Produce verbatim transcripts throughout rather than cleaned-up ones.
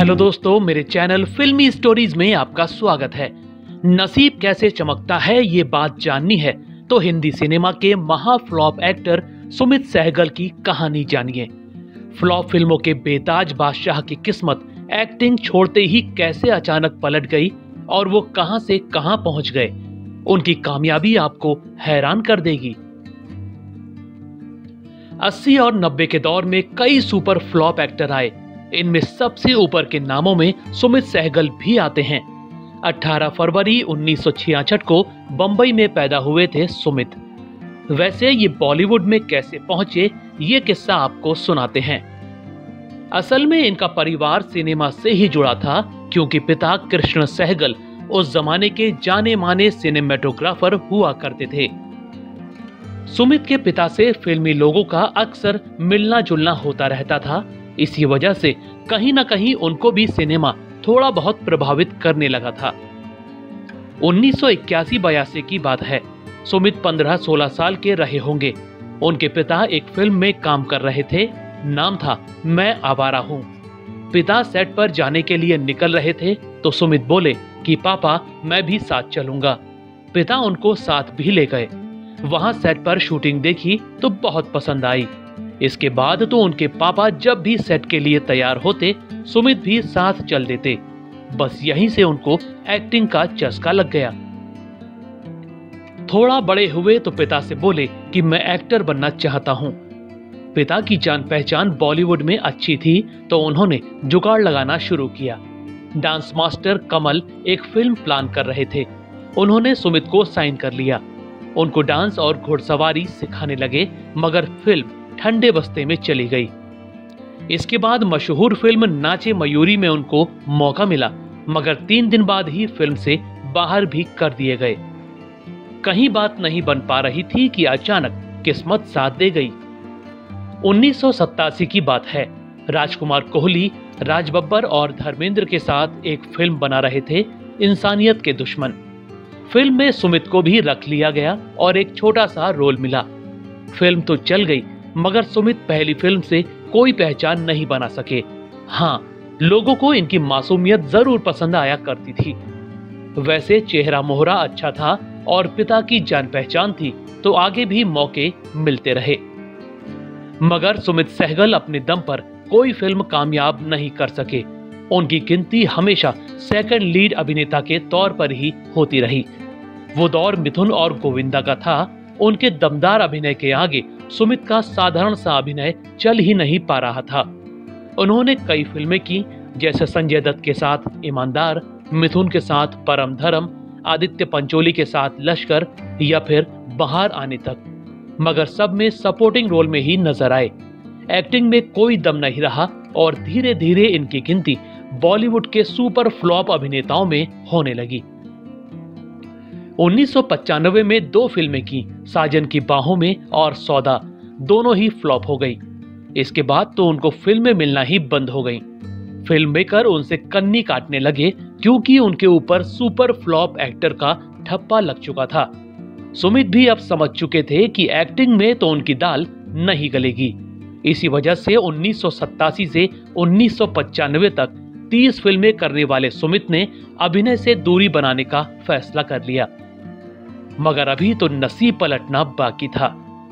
Hello दोस्तों, मेरे channel फिल्मी स्टोरीज में आपका स्वागत है। नसीब कैसे चमकता है ये बात जाननी है तो हिंदी सिनेमा के महा फ्लॉप एक्टर सुमित सहगल की कहानी जानिए। फ्लॉप फिल्मों के बेताज बादशाह की किस्मत एक्टिंग छोड़ते ही कैसे अचानक पलट गई और वो कहां से कहां पहुंच गए, उनकी कामयाबी आपको हैरान कर देगी। अस्सी और नब्बे के दौर में कई सुपर फ्लॉप एक्टर आए। इनमें सबसे ऊपर के नामों में सुमित सहगल भी आते हैं। अठारह फरवरी उन्नीस सौ छियासठ को बंबई में पैदा हुए थे सुमित। वैसे ये बॉलीवुड में कैसे पहुंचे ये किस्सा आपको सुनाते हैं। असल में इनका परिवार सिनेमा से ही जुड़ा था, क्योंकि पिता कृष्ण सहगल उस जमाने के जाने माने सिनेमेटोग्राफर हुआ करते थे। सुमित के पिता से फिल्मी लोगों का अक्सर मिलना जुलना होता रहता था। इसी वजह से कहीं ना कहीं उनको भी सिनेमा थोड़ा बहुत प्रभावित करने लगा था। उन्नीस सौ इक्यासी बयासी की बात है। सुमित पंद्रह सोलह साल के रहे होंगे। उनके पिता एक फिल्म में काम कर रहे थे, नाम था मैं आवारा हूँ। पिता सेट पर जाने के लिए निकल रहे थे तो सुमित बोले कि पापा मैं भी साथ चलूंगा। पिता उनको साथ भी ले गए। वहां सेट पर शूटिंग देखी तो बहुत पसंद आई। इसके बाद तो उनके पापा जब भी सेट के लिए तैयार होते सुमित भी साथ चल देते। बस यहीं से उनको एक्टिंग का चस्का लग गया। थोड़ा बड़े हुए तो पिता से बोले कि मैं एक्टर बनना चाहता हूं। पिता की जान पहचान बॉलीवुड में अच्छी थी तो उन्होंने जुगाड़ लगाना शुरू किया। डांस मास्टर कमल एक फिल्म प्लान कर रहे थे। उन्होंने सुमित को साइन कर लिया। उनको डांस और घुड़सवारी सिखाने लगे, मगर फिल्म ठंडे बस्ते में चली गई। इसके बाद मशहूर फिल्म नाचे मयूरी में उनको मौका मिला, मगर तीन दिन बाद ही फिल्म से बाहर भी कर दिए गए। कहीं बात नहीं बन पा रही थी कि अचानक किस्मत साथ दे गई। उन्नीस सौ सत्तासी की बात है। राजकुमार कोहली, राज बब्बर और धर्मेंद्र के साथ एक फिल्म बना रहे थे, इंसानियत के दुश्मन। फिल्म में सुमित को भी रख लिया गया और एक छोटा सा रोल मिला। फिल्म तो चल गई, मगर सुमित पहली फिल्म से कोई पहचान नहीं बना सके। हाँ, लोगों को इनकी मासूमियत जरूर पसंद आया करती थी। वैसे चेहरा मोहरा अच्छा था और पिता की जान पहचान थी तो आगे भी मौके मिलते रहे। मगर सुमित सहगल अपने दम पर कोई फिल्म कामयाब नहीं कर सके। उनकी गिनती हमेशा सेकंड लीड अभिनेता के तौर पर ही होती रही। वो दौर मिथुन और गोविंदा का था। उनके दमदार अभिनय के आगे सुमित का साधारण सा अभिनय चल ही नहीं पा रहा था। उन्होंने कई फिल्में की, जैसे संजय दत्त के साथ ईमानदार, मिथुन के साथ परम धर्म, आदित्य पंचोली के साथ लश्कर या फिर बाहर आने तक, मगर सब में सपोर्टिंग रोल में ही नजर आए। एक्टिंग में कोई दम नहीं रहा और धीरे धीरे इनकी गिनती बॉलीवुड के सुपर फ्लॉप अभिनेताओं में होने लगी। उन्नीस सौ पचानवे में दो फिल्में की, साजन की बाहों में और सौदा, दोनों ही फ्लॉप हो गई। इसके बाद तो उनको फिल्में मिलना ही बंद हो गई। फिल्म मेकर उनसे कन्नी काटने लगे, क्योंकि उनके ऊपर सुपर फ्लॉप एक्टर का ठप्पा लग चुका था। सुमित भी अब समझ चुके थे कि एक्टिंग में तो उनकी दाल नहीं गलेगी। इसी वजह से उन्नीस सौ सत्तासी से उन्नीस सौ पचानवे तक तीस फिल्में करने वाले सुमित ने अभिनय से दूरी बनाने का फैसला कर लिया। मगर अभी तो नसीब पलटना बाकी था।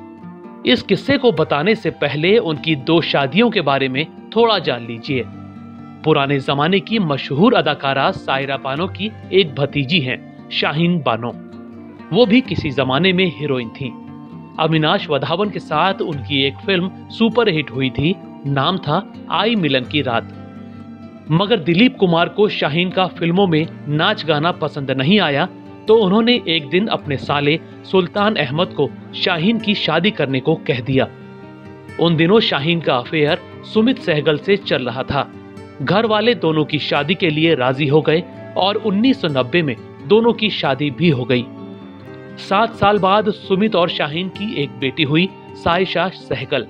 इस किस्से को बताने से पहले उनकी दो शादियों के बारे में थोड़ा जान लीजिए। पुराने जमाने की मशहूर अदाकारा सायरा बानो की एक भतीजी हैं, शाहीन बानो। वो भी किसी जमाने में हीरोइन थी। अविनाश वधावन के साथ उनकी एक फिल्म सुपर हिट हुई थी, नाम था आई मिलन की रात। मगर दिलीप कुमार को शाहीन का फिल्मों में नाच गाना पसंद नहीं आया तो उन्होंने एक दिन अपने साले सुल्तान अहमद को शाहीन की शादी करने को कह दिया। उन दिनों शाहीन का अफेयर सुमित सहगल से चल रहा था। घर वाले दोनों की शादी के लिए राजी हो गए और उन्नीस सौ नब्बे में दोनों की शादी भी हो गई। सात साल बाद सुमित और शाहीन की एक बेटी हुई, सायशा सहगल।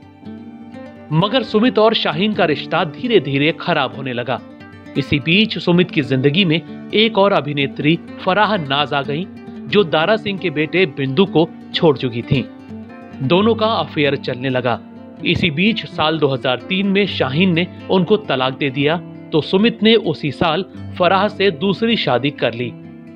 मगर सुमित और शाहीन का रिश्ता धीरे धीरे खराब होने लगा। इसी बीच सुमित की जिंदगी में एक और अभिनेत्री फराह नाज आ गईं, जो दारा सिंह के बेटे बिंदु को छोड़ चुकी थीं। दोनों का अफेयर चलने लगा। इसी बीच साल दो हज़ार तीन में शाहीन ने उनको तलाक दे दिया तो सुमित ने उसी साल फराह से दूसरी शादी कर ली।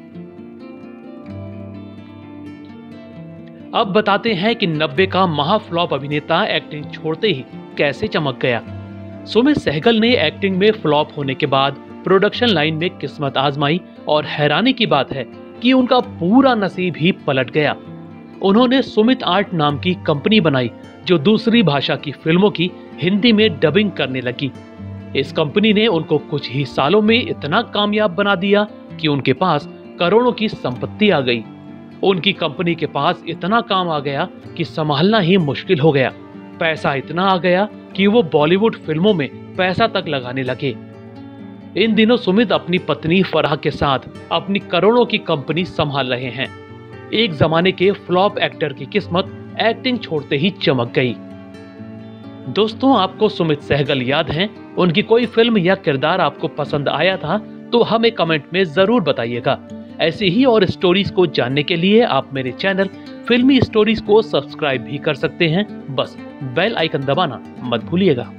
अब बताते हैं कि नब्बे का महाफ्लॉप अभिनेता एक्टिंग छोड़ते ही कैसे चमक गया। सुमित सहगल ने एक्टिंग में फ्लॉप होने के बाद प्रोडक्शन लाइन में किस्मत आजमाई और हैरानी की बात है कि उनका पूरा नसीब ही पलट गया। उन्होंने सुमित आर्ट नाम की कंपनी बनाई जो दूसरी भाषा की फिल्मों की हिंदी में डबिंग करने लगी। इस कंपनी ने उनको कुछ ही सालों में इतना कामयाब बना दिया कि उनके पास करोड़ों की संपत्ति आ गई। उनकी कंपनी के पास इतना काम आ गया कि संभालना ही मुश्किल हो गया। पैसा इतना आ गया कि वो बॉलीवुड फिल्मों में पैसा तक लगाने लगे। इन दिनों सुमित अपनी पत्नी फराह के साथ अपनी करोड़ों की कंपनी संभाल रहे हैं। एक जमाने के फ्लॉप एक्टर की किस्मत एक्टिंग छोड़ते ही चमक गई। दोस्तों, आपको सुमित सहगल याद हैं? उनकी कोई फिल्म या किरदार आपको पसंद आया था तो हमें कमेंट में जरूर बताइएगा। ऐसे ही और स्टोरीज को जानने के लिए आप मेरे चैनल फिल्मी स्टोरीज को सब्सक्राइब भी कर सकते हैं। बस बेल आइकन दबाना मत भूलिएगा।